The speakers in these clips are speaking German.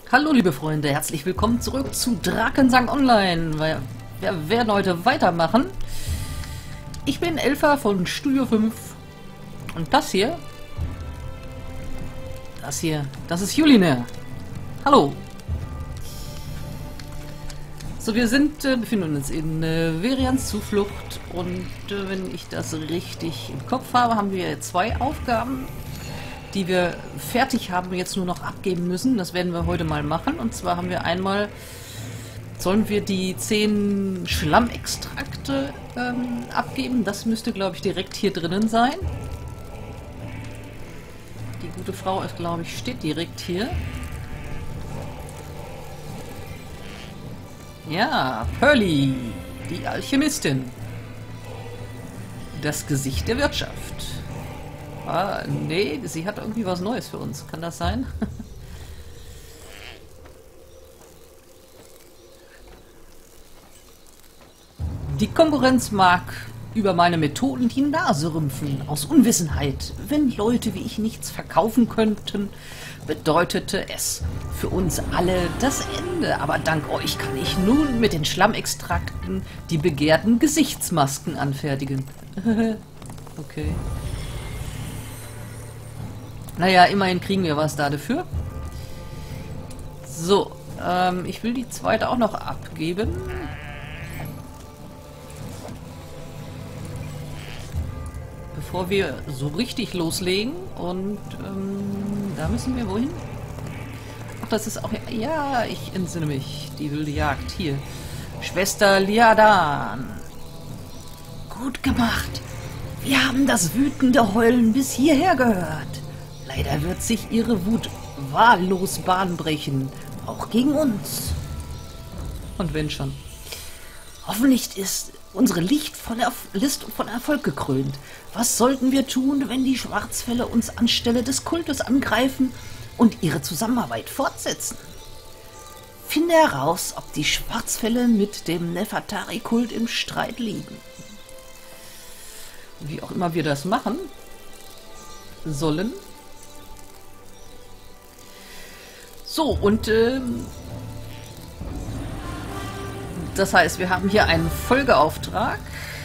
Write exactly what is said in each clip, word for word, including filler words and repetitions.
Hallo liebe Freunde, herzlich willkommen zurück zu Drakensang Online. Wir, wir werden heute weitermachen. Ich bin Elfa von Studio fünf und das hier, das hier, das ist Juline. Hallo. So, wir sind, äh, befinden uns in äh, Verians Zuflucht und äh, wenn ich das richtig im Kopf habe, haben wir zwei Aufgaben, die wir fertig haben und jetzt nur noch abgeben müssen. Das werden wir heute mal machen. Und zwar haben wir einmal, sollen wir die zehn Schlammextrakte ähm, abgeben. Das müsste, glaube ich, direkt hier drinnen sein. Die gute Frau ist, glaube ich, steht direkt hier. Ja, Pearly, die Alchemistin. Das Gesicht der Wirtschaft. Ah, nee, sie hat irgendwie was Neues für uns. Kann das sein? Die Konkurrenz mag über meine Methoden die Nase rümpfen. Aus Unwissenheit. Wenn Leute wie ich nichts verkaufen könnten, bedeutete es für uns alle das Ende. Aber dank euch kann ich nun mit den Schlammextrakten die begehrten Gesichtsmasken anfertigen. Okay. Naja, immerhin kriegen wir was da dafür. So, ähm, ich will die zweite auch noch abgeben. Bevor wir so richtig loslegen. Und ähm, da müssen wir wohin? Ach, das ist auch... Ja, ich entsinne mich. Die wilde Jagd. Hier. Schwester Liadan. Gut gemacht. Wir haben das wütende Heulen bis hierher gehört. Leider wird sich ihre Wut wahllos Bahn brechen, auch gegen uns. Und wenn schon. Hoffentlich ist unsere Licht von Erf List von Erfolg gekrönt. Was sollten wir tun, wenn die Schwarzfälle uns anstelle des Kultes angreifen und ihre Zusammenarbeit fortsetzen? Finde heraus, ob die Schwarzfälle mit dem Nefertari-Kult im Streit liegen. Wie auch immer wir das machen sollen. So, und ähm, das heißt, wir haben hier einen Folgeauftrag.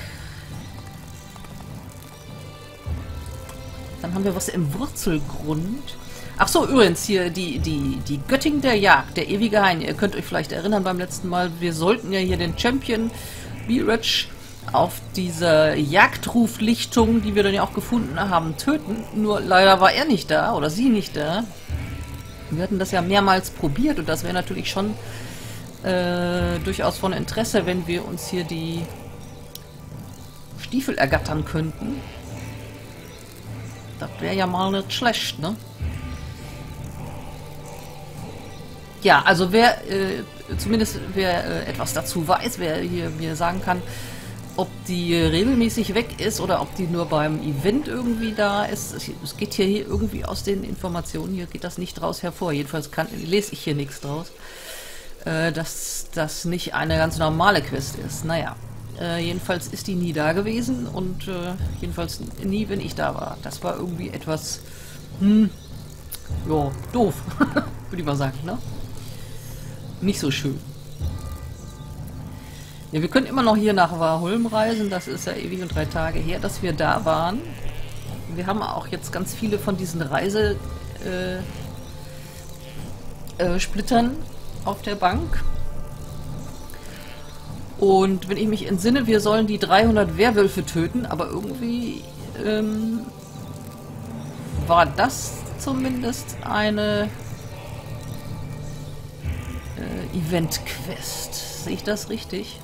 Dann haben wir was im Wurzelgrund. Ach so, übrigens hier die, die, die Göttin der Jagd, der ewige Hain. Ihr könnt euch vielleicht erinnern beim letzten Mal, wir sollten ja hier den Champion Birach auf dieser Jagdruflichtung, die wir dann ja auch gefunden haben, töten. Nur leider war er nicht da oder sie nicht da. Wir hatten das ja mehrmals probiert und das wäre natürlich schon äh, durchaus von Interesse, wenn wir uns hier die Stiefel ergattern könnten. Das wäre ja mal nicht schlecht, ne? Ja, also wer, äh, zumindest wer äh, etwas dazu weiß, wer hier mir sagen kann, ob die regelmäßig weg ist oder ob die nur beim Event irgendwie da ist. Es geht hier, hier irgendwie aus den Informationen, hier geht das nicht draus hervor. Jedenfalls kann, lese ich hier nichts draus, äh, dass das nicht eine ganz normale Quest ist. Naja, äh, jedenfalls ist die nie da gewesen und äh, jedenfalls nie, wenn ich da war. Das war irgendwie etwas, hm, ja, doof, würde ich mal sagen, ne? Nicht so schön. Ja, wir können immer noch hier nach Warholm reisen. Das ist ja ewig und drei Tage her, dass wir da waren. Wir haben auch jetzt ganz viele von diesen Reise äh, äh, Splittern auf der Bank. Und wenn ich mich entsinne, wir sollen die dreihundert Werwölfe töten, aber irgendwie ähm, war das zumindest eine äh, Event-Quest. Sehe ich das richtig?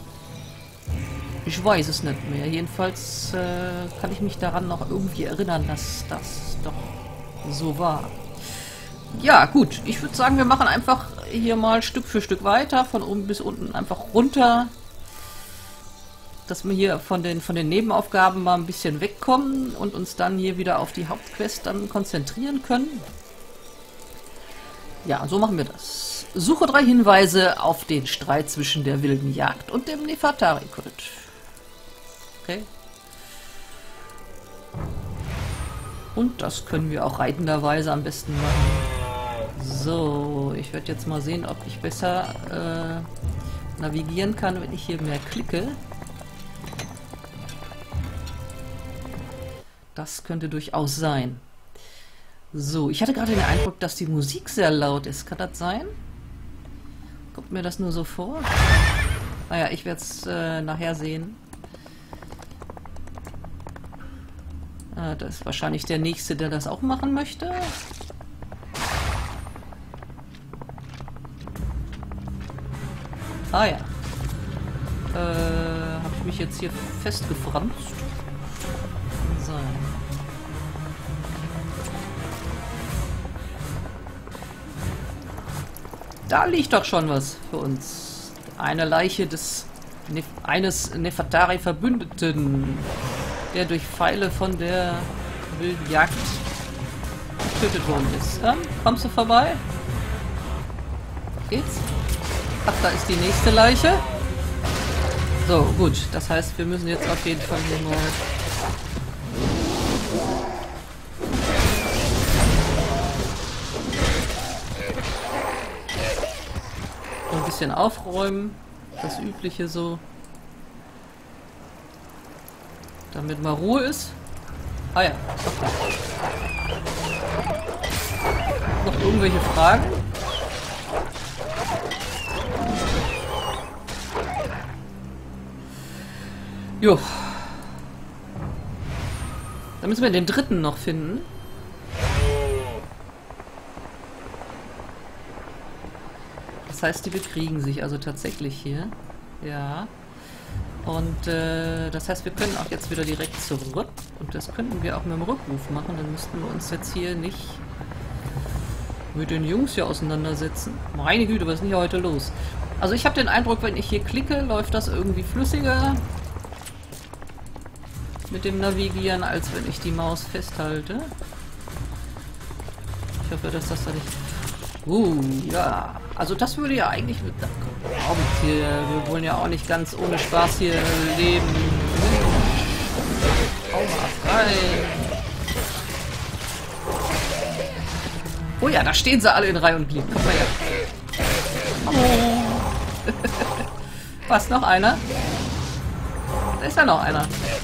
Ich weiß es nicht mehr. Jedenfalls äh, kann ich mich daran noch irgendwie erinnern, dass das doch so war. Ja, gut. Ich würde sagen, wir machen einfach hier mal Stück für Stück weiter. Von oben bis unten einfach runter. Dass wir hier von den, von den Nebenaufgaben mal ein bisschen wegkommen und uns dann hier wieder auf die Hauptquest dann konzentrieren können. Ja, so machen wir das. Suche drei Hinweise auf den Streit zwischen der wilden Jagd und dem Nefertari-Kult. Okay. Und das können wir auch reitenderweise am besten machen. So. So, ich werde jetzt mal sehen, ob ich besser äh, navigieren kann, wenn ich hier mehr klicke. Das könnte durchaus sein. So, ich hatte gerade den Eindruck, dass die Musik sehr laut ist. Kann das sein? Kommt mir das nur so vor? Naja, ich werde es äh, nachher sehen. Äh, das ist wahrscheinlich der Nächste, der das auch machen möchte. Ah ja. Äh, habe ich mich jetzt hier festgefranst? So. Da liegt doch schon was für uns. Eine Leiche des Nef eines Nefertari-Verbündeten, der durch Pfeile von der wilden Jagd getötet worden ist. Ähm, kommst du vorbei? Geht's? Ach, da ist die nächste Leiche. So, gut. Das heißt, wir müssen jetzt auf jeden Fall hier mal... ein bisschen aufräumen. Das Übliche so. Damit mal Ruhe ist. Ah ja, okay. Noch irgendwelche Fragen? Jo. Dann müssen wir den dritten noch finden. Das heißt, die bekriegen sich also tatsächlich hier. Ja. Und äh, das heißt, wir können auch jetzt wieder direkt zurück. Und das könnten wir auch mit dem Rückruf machen. Dann müssten wir uns jetzt hier nicht mit den Jungs hier auseinandersetzen. Meine Güte, was ist denn hier heute los? Also ich habe den Eindruck, wenn ich hier klicke, läuft das irgendwie flüssiger mit dem Navigieren, als wenn ich die Maus festhalte. Ich hoffe, dass das da nicht... Uh, ja. Also das würde ja eigentlich mit... Hier, wir wollen ja auch nicht ganz ohne Spaß hier leben. Hau mal rein. Oh ja, da stehen sie alle in Reihe und Glied. Komm mal her. Oh. Was, noch einer? Da ist ja noch einer.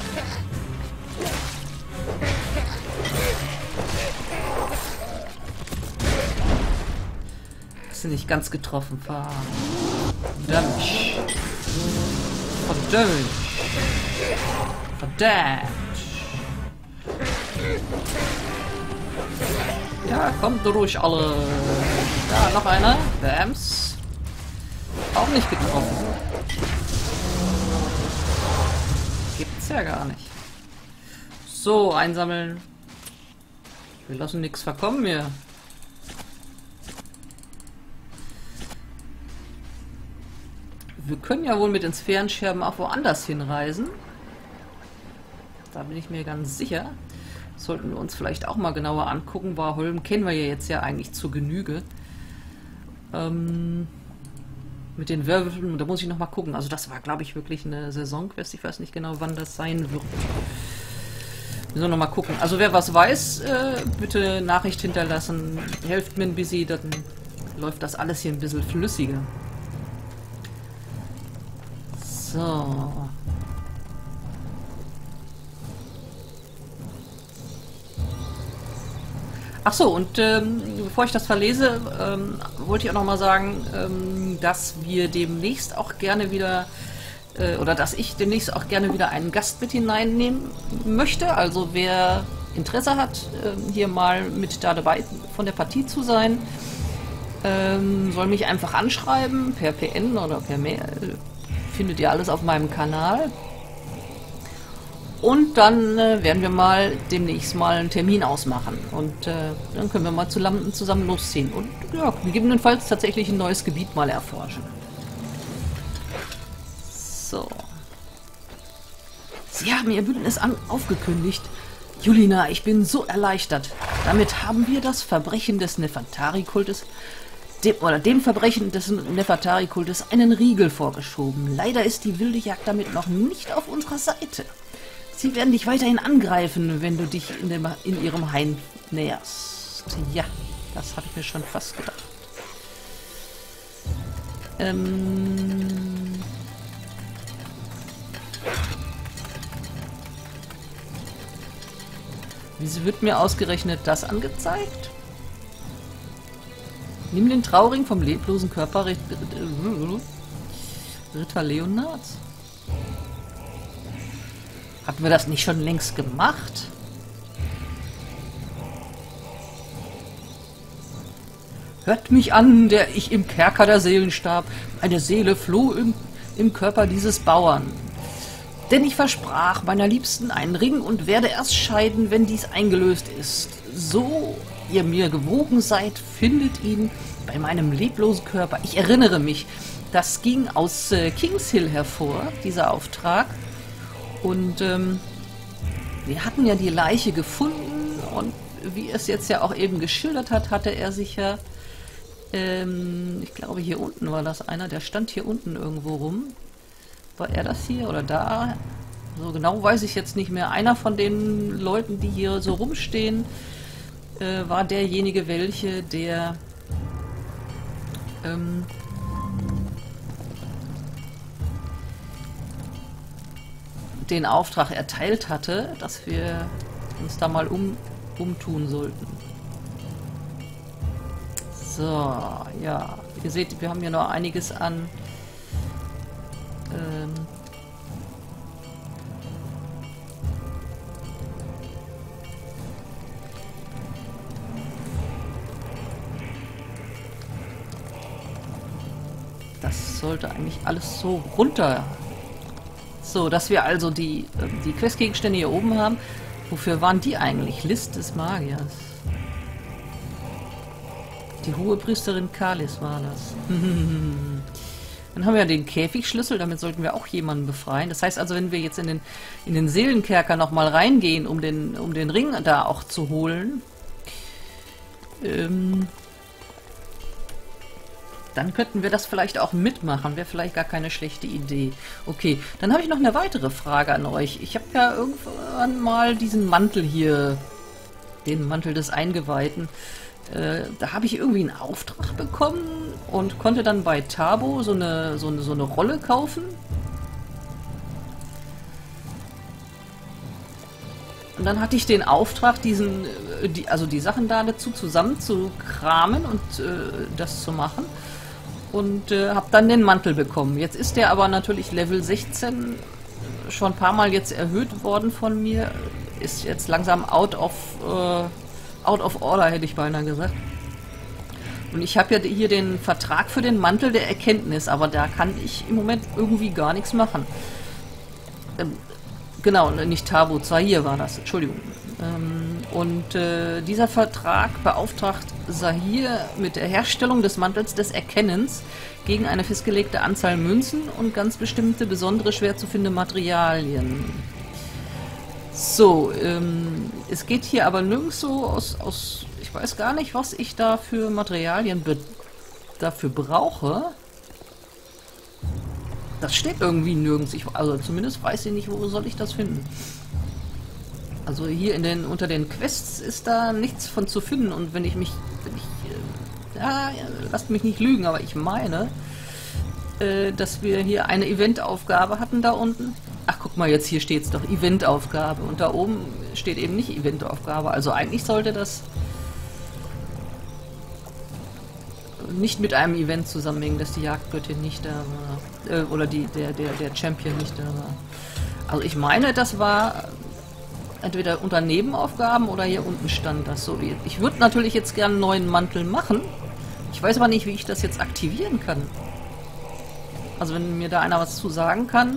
Nicht ganz getroffen. Verdammt. Verdammt. Verdammt. Ja, kommt durch alle. Ja, noch einer. Bams. Auch nicht getroffen. Gibt's ja gar nicht. So, einsammeln. Wir lassen nichts verkommen mehr. Wir können ja wohl mit den Sphärenscherben auch woanders hinreisen. Da bin ich mir ganz sicher. Sollten wir uns vielleicht auch mal genauer angucken. Warholm kennen wir ja jetzt ja eigentlich zur Genüge. Ähm, mit den Werwölfen, da muss ich noch mal gucken. Also das war, glaube ich, wirklich eine Saisonquest. Ich weiß nicht genau, wann das sein wird. Wir sollen noch mal gucken. Also wer was weiß, äh, bitte Nachricht hinterlassen. Helft mir ein bisschen, dann läuft das alles hier ein bisschen flüssiger. So. Ach so, und ähm, bevor ich das verlese, ähm, wollte ich auch noch mal sagen, ähm, dass wir demnächst auch gerne wieder, äh, oder dass ich demnächst auch gerne wieder einen Gast mit hineinnehmen möchte. Also wer Interesse hat, äh, hier mal mit da dabei von der Partie zu sein, ähm, soll mich einfach anschreiben, per P N oder per Mail. Findet ihr alles auf meinem Kanal. Und dann äh, werden wir mal demnächst mal einen Termin ausmachen. Und äh, dann können wir mal zusammen, zusammen losziehen. Und ja, gegebenenfalls tatsächlich ein neues Gebiet mal erforschen. So. Sie haben Ihr Bündnis an aufgekündigt. Julina, ich bin so erleichtert. Damit haben wir das Verbrechen des Nefertari-Kultes Dem, oder dem Verbrechen des Nefertari-Kultes einen Riegel vorgeschoben. Leider ist die wilde Jagd damit noch nicht auf unserer Seite. Sie werden dich weiterhin angreifen, wenn du dich in, dem, in ihrem Hain näherst. Ja, das habe ich mir schon fast gedacht. Ähm... Wieso wird mir ausgerechnet das angezeigt? Nimm den Trauring vom leblosen Körper Ritter Leonards. Hatten wir das nicht schon längst gemacht? Hört mich an, der ich im Kerker der Seelen starb. Eine Seele floh im, im Körper dieses Bauern. Denn ich versprach meiner Liebsten einen Ring und werde erst scheiden, wenn dies eingelöst ist. So ihr mir gewogen seid, findet ihn bei meinem leblosen Körper. Ich erinnere mich, das ging aus äh, Kings Hill hervor, dieser Auftrag. Und ähm, wir hatten ja die Leiche gefunden und wie es jetzt ja auch eben geschildert hat, hatte er sich ja, ähm, ich glaube hier unten war das einer, der stand hier unten irgendwo rum. War er das hier oder da? So genau weiß ich jetzt nicht mehr. Einer von den Leuten, die hier so rumstehen, äh, war derjenige, welche, der ähm, den Auftrag erteilt hatte, dass wir uns da mal um, umtun sollten. So, ja. Ihr seht, wir haben hier noch einiges an ähm, das sollte eigentlich alles so runter. So, dass wir also die, äh, die Questgegenstände hier oben haben. Wofür waren die eigentlich? List des Magiers. Die Hohepriesterin Kalis war das. Dann haben wir ja den Käfigschlüssel, damit sollten wir auch jemanden befreien. Das heißt also, wenn wir jetzt in den, in den Seelenkerker nochmal reingehen, um den, um den Ring da auch zu holen, ähm, dann könnten wir das vielleicht auch mitmachen. Wäre vielleicht gar keine schlechte Idee. Okay, dann habe ich noch eine weitere Frage an euch. Ich habe ja irgendwann mal diesen Mantel hier, den Mantel des Eingeweihten, äh, da habe ich irgendwie einen Auftrag bekommen und konnte dann bei Tabo so eine, so eine, so eine Rolle kaufen. Und dann hatte ich den Auftrag, diesen, äh, die, also die Sachen da dazu zusammen zu kramen und äh, das zu machen. Und äh, habe dann den Mantel bekommen. Jetzt ist der aber natürlich Level sechzehn schon ein paar Mal jetzt erhöht worden von mir. Ist jetzt langsam out of, äh, out of order, hätte ich beinahe gesagt. Und ich habe ja hier den Vertrag für den Mantel der Erkenntnis, aber da kann ich im Moment irgendwie gar nichts machen. Ähm, genau, nicht Tabo, Zahir war das, Entschuldigung. Ähm, und äh, dieser Vertrag beauftragt Zahir mit der Herstellung des Mantels des Erkennens gegen eine festgelegte Anzahl Münzen und ganz bestimmte besondere, schwer zu findende Materialien. So, ähm, es geht hier aber nirgends so aus, aus, ich weiß gar nicht, was ich da für Materialien dafür brauche. Das steht irgendwie nirgends, ich, also zumindest weiß ich nicht, wo soll ich das finden. Also hier in den, unter den Quests ist da nichts von zu finden und wenn ich mich, wenn ich, äh, ja, lasst mich nicht lügen, aber ich meine, äh, dass wir hier eine Eventaufgabe hatten da unten. Ach, guck mal, jetzt hier steht es doch, Eventaufgabe und da oben steht eben nicht Eventaufgabe. Also eigentlich sollte das nicht mit einem Event zusammenhängen, dass die Jagdgöttin nicht da war, äh, oder die, der, der, der Champion nicht da war. Also ich meine, das war entweder unter Nebenaufgaben oder hier unten stand das so. Ich würde natürlich jetzt gerne einen neuen Mantel machen. Ich weiß aber nicht, wie ich das jetzt aktivieren kann. Also wenn mir da einer was zu sagen kann,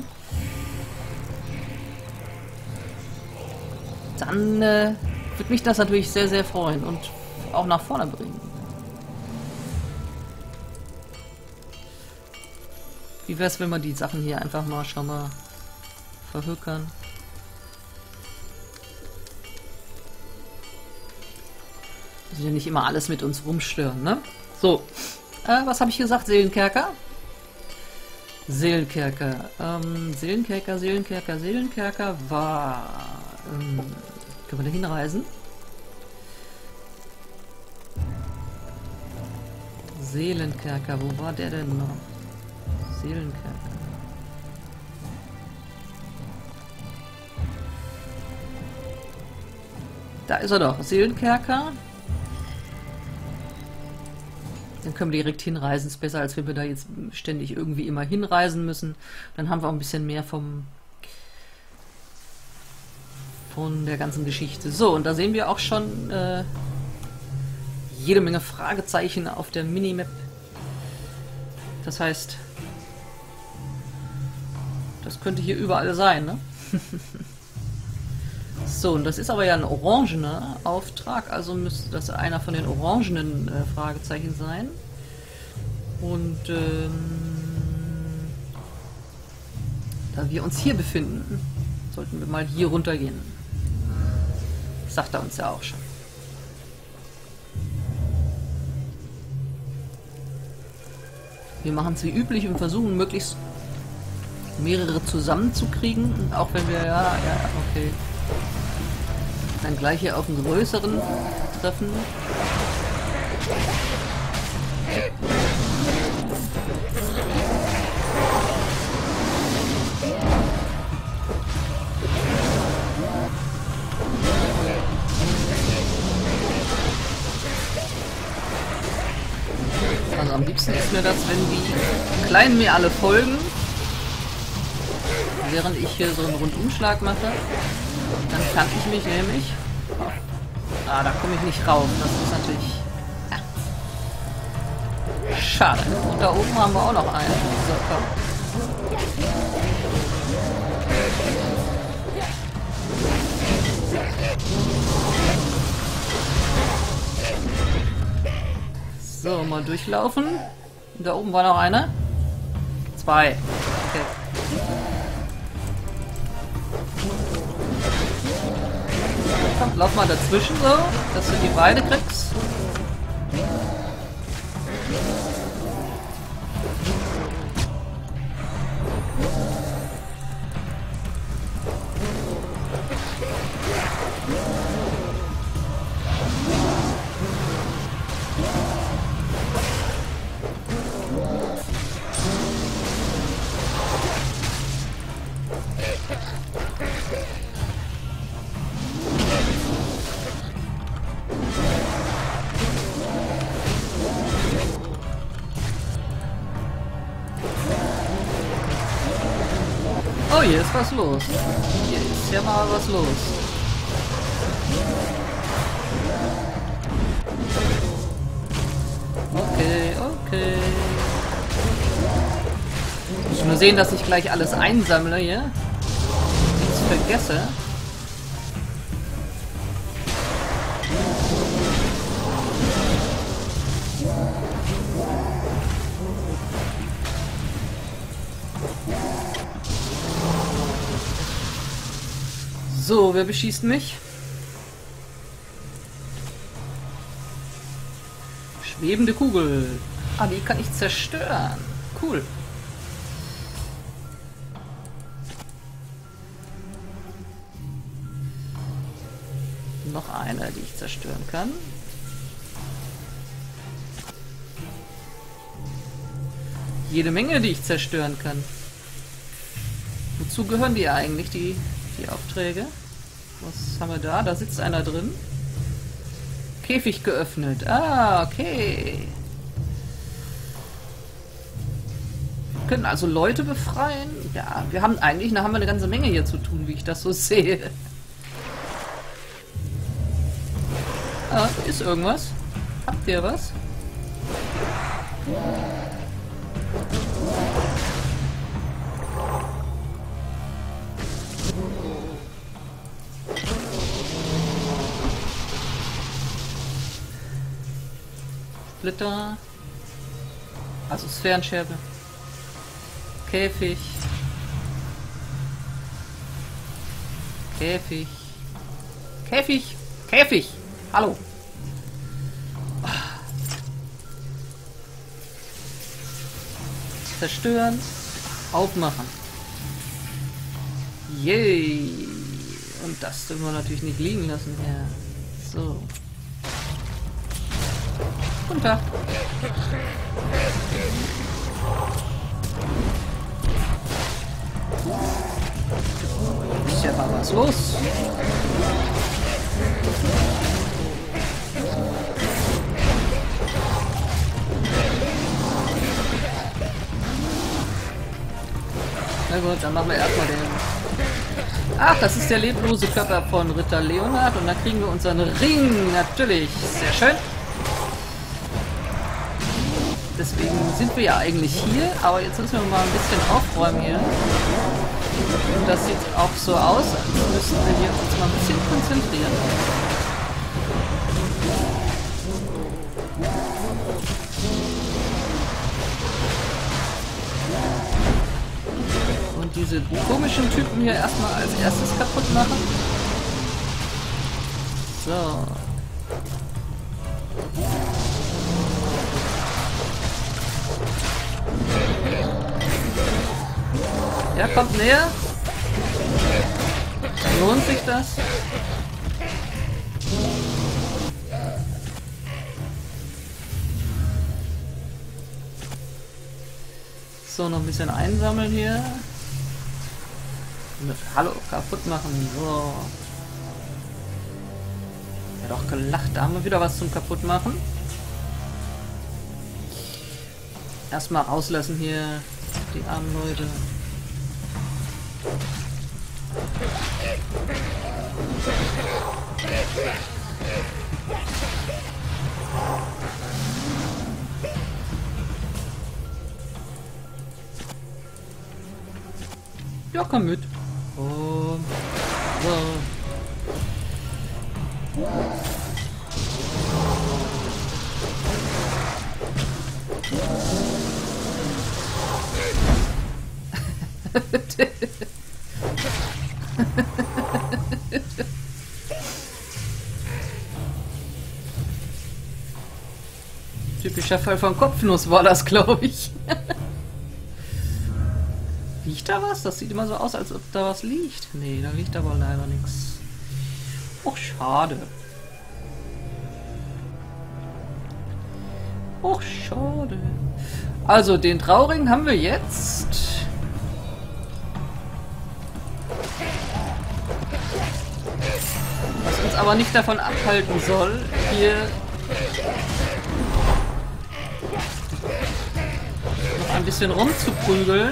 dann äh, würde mich das natürlich sehr, sehr freuen und auch nach vorne bringen. Wie wäre es, wenn wir die Sachen hier einfach mal schon mal verhökern? Müssen ja nicht immer alles mit uns rumstören, ne? So, äh, was habe ich gesagt? Seelenkerker? Seelenkerker. Ähm, Seelenkerker, Seelenkerker, Seelenkerker war... Ähm, können wir da hinreisen? Seelenkerker, wo war der denn noch? Seelenkerker. Da ist er doch, Seelenkerker. Dann können wir direkt hinreisen. Ist besser, als wenn wir da jetzt ständig irgendwie immer hinreisen müssen. Dann haben wir auch ein bisschen mehr vom von der ganzen Geschichte. So, und da sehen wir auch schon äh, jede Menge Fragezeichen auf der Minimap. Das heißt, das könnte hier überall sein, ne? So, und das ist aber ja ein orangener Auftrag, also müsste das einer von den orangenen äh, Fragezeichen sein. Und ähm, da wir uns hier befinden, sollten wir mal hier runtergehen. Das sagt er uns ja auch schon. Wir machen es wie üblich und versuchen möglichst mehrere zusammenzukriegen. Und auch wenn wir, ja, ja, okay, dann gleich hier auf einen größeren treffen. Also am liebsten ist mir das, wenn die Kleinen mir alle folgen, während ich hier so einen Rundumschlag mache. Dann kann ich mich nämlich... Ah, da komme ich nicht rauf. Das ist natürlich... Ja. Schade. Und da oben haben wir auch noch einen. So, komm. So, mal durchlaufen. Und da oben war noch eine. Zwei. Okay. Komm, lauf mal dazwischen so, dass du die beide kriegst. Oh, hier ist was los. Hier ist ja mal was los. Okay, okay. Ich muss nur sehen, dass ich gleich alles einsammle hier. Nichts vergesse. So, wer beschießt mich? Schwebende Kugel. Ah, die kann ich zerstören. Cool. Noch eine, die ich zerstören kann. Jede Menge, die ich zerstören kann. Wozu gehören die eigentlich, die... Die Aufträge. Was haben wir da? Da sitzt einer drin. Käfig geöffnet. Ah, okay. Wir können also Leute befreien. Ja, wir haben eigentlich, da haben wir eine ganze Menge hier zu tun, wie ich das so sehe. Ah, ist irgendwas? Habt ihr was? Splitter. Also Sphärenscherbe. Käfig. Käfig. Käfig. Käfig. Hallo. Zerstören. Aufmachen. Yay. Und das dürfen wir natürlich nicht liegen lassen. Ja. So. Guten Tag. Ist ja mal was los. Na gut, dann machen wir erstmal den... Ach, das ist der leblose Körper von Ritter Leonhard und dann kriegen wir unseren Ring. Natürlich. Sehr schön. Deswegen sind wir ja eigentlich hier, aber jetzt müssen wir mal ein bisschen aufräumen hier. Und das sieht auch so aus, als müssen wir hier uns mal ein bisschen konzentrieren. Und diese komischen Typen hier erstmal als erstes kaputt machen. So. Ja, kommt näher. Lohnt sich das? So, noch ein bisschen einsammeln hier. Hallo, kaputt machen. So. Ja, doch gelacht. Da haben wir wieder was zum kaputt machen. Erstmal rauslassen hier die armen Leute. Ja, komm mit. Und so. Typischer Fall von Kopfnuss war das, glaube ich. Liegt da was? Das sieht immer so aus, als ob da was liegt. Nee, da liegt aber leider nichts. Och, schade. Och, schade. Also, den Trauring haben wir jetzt. Was uns aber nicht davon abhalten soll, hier noch ein bisschen rumzuprügeln.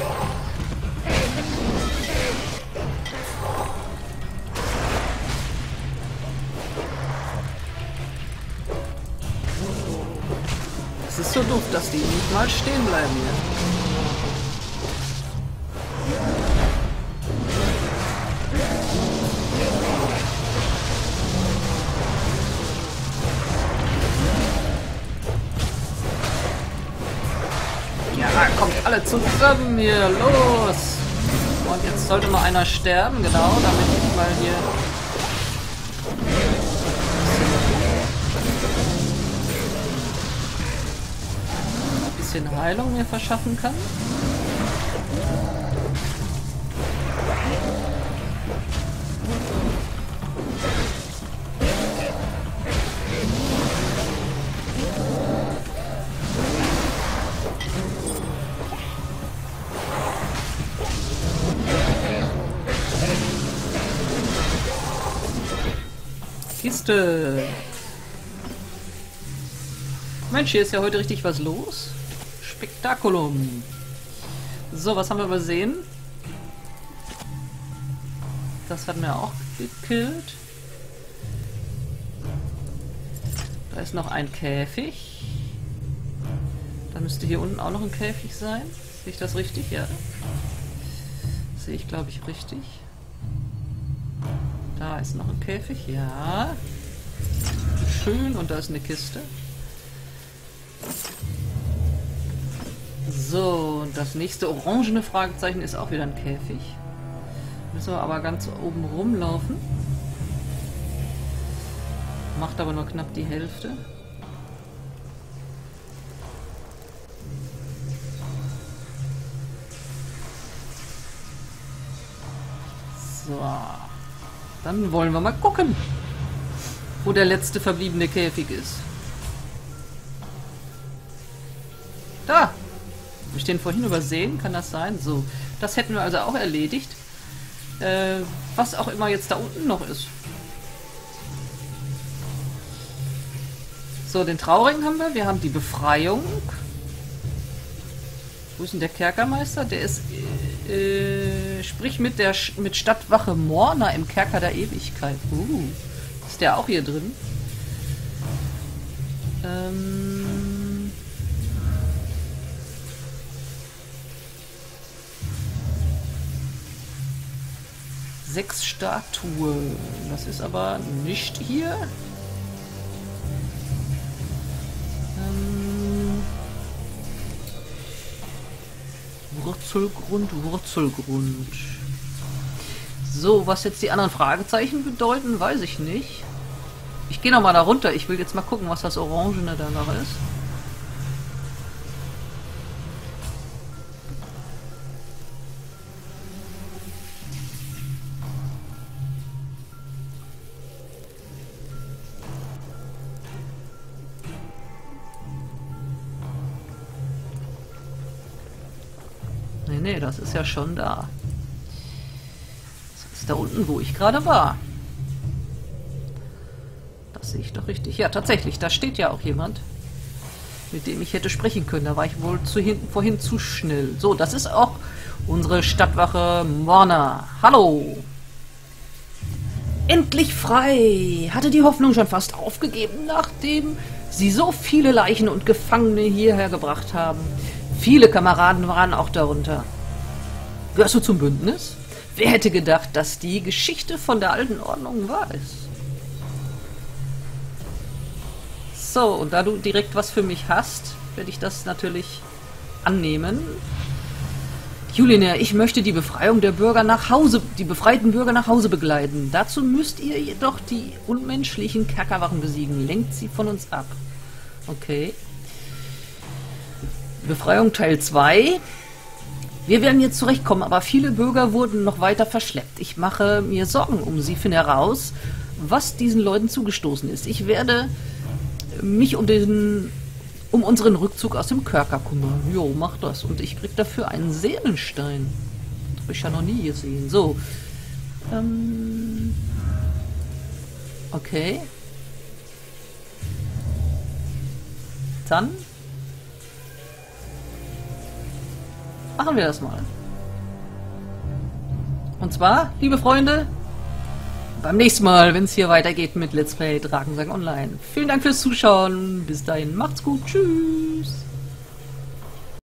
Es ist so doof, dass die nicht mal stehen bleiben hier. Ja, kommt alle zusammen hier, los! Und jetzt sollte mal einer sterben, genau, damit ich mal hier... ein bisschen Heilung mir verschaffen kann. Kiste. Mensch, hier ist ja heute richtig was los. Spektakulum. So, was haben wir übersehen? Das hatten wir auch gekillt. Da ist noch ein Käfig. Da müsste hier unten auch noch ein Käfig sein. Sehe ich das richtig? Ja. Sehe ich, glaube ich, richtig. Da ist noch ein Käfig. Ja. Schön. Und da ist eine Kiste. So, und das nächste orangene Fragezeichen ist auch wieder ein Käfig. Müssen wir aber ganz oben rumlaufen. Macht aber nur knapp die Hälfte. So. Dann wollen wir mal gucken, wo der letzte verbliebene Käfig ist. Da! Habe ich den vorhin übersehen? Kann das sein? So, Das hätten wir also auch erledigt. Äh, was auch immer jetzt da unten noch ist. So, den Trauring haben wir. Wir haben die Befreiung. Wo ist denn der Kerkermeister? Der ist... Äh, sprich mit der mit Stadtwache Morna im Kerker der Ewigkeit. Uh, ist der auch hier drin? Ähm... Sechs Statuen. Das ist aber nicht hier. Ähm... Wurzelgrund, Wurzelgrund. So, was jetzt die anderen Fragezeichen bedeuten, weiß ich nicht. Ich gehe nochmal da runter. Ich will jetzt mal gucken, was das Orangene da noch ist. Nee, nee, das ist ja schon da. Das ist da unten, wo ich gerade war. Das sehe ich doch richtig. Ja, tatsächlich, da steht ja auch jemand, mit dem ich hätte sprechen können. Da war ich wohl zu hinten, vorhin zu schnell. So, das ist auch unsere Stadtwache Morna. Hallo! Endlich frei! Hatte die Hoffnung schon fast aufgegeben, nachdem sie so viele Leichen und Gefangene hierher gebracht haben. Viele Kameraden waren auch darunter. Gehörst du zum Bündnis? Wer hätte gedacht, dass die Geschichte von der alten Ordnung wahr ist? So, und da du direkt was für mich hast, werde ich das natürlich annehmen. Julinär, ich möchte die Befreiung der Bürger nach Hause, die befreiten Bürger nach Hause begleiten. Dazu müsst ihr jedoch die unmenschlichen Kerkerwachen besiegen. Lenkt sie von uns ab. Okay. Befreiung Teil zwei. Wir werden jetzt zurechtkommen, aber viele Bürger wurden noch weiter verschleppt. Ich mache mir Sorgen um sie, finde heraus, was diesen Leuten zugestoßen ist. Ich werde mich um den um unseren Rückzug aus dem Kerker kümmern. Jo, mach das. Und ich krieg dafür einen Seelenstein. Das habe ich ja noch nie gesehen. So. Ähm. Okay. Dann machen wir das mal. Und zwar, liebe Freunde, beim nächsten Mal, wenn es hier weitergeht mit Let's Play Drakensang Online. Vielen Dank fürs Zuschauen. Bis dahin, macht's gut. Tschüss.